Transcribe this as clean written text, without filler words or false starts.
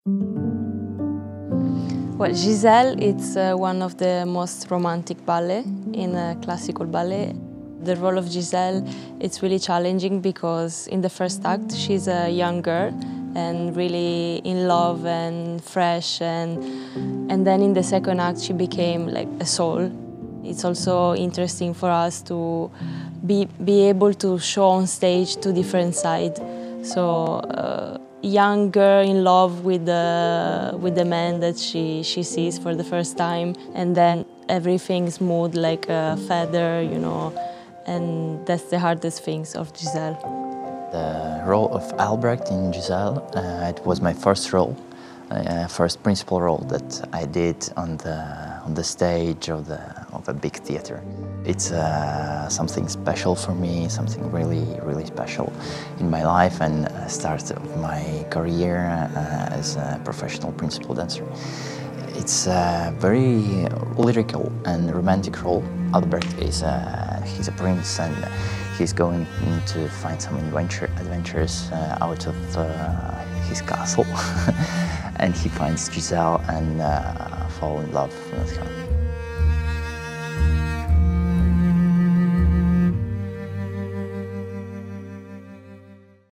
Well, Giselle, it's one of the most romantic ballet in classical ballet. The role of Giselle, it's really challenging because in the first act she's a young girl and really in love and fresh, and then in the second act she became like a soul. It's also interesting for us to be able to show on stage two different sides. So young girl in love with the man that she sees for the first time, and then everything smooth like a feather, you know, and that's the hardest things of Giselle. The role of Albrecht in Giselle, it was my first role, first principal role that I did on the stage of a big theater. It's something special for me, something really special in my life, and start of my career as a professional principal dancer. It's a very lyrical and romantic role. Albrecht is he's a prince, and he's going to find some adventures out of his castle, and he finds Giselle and fall in love with her.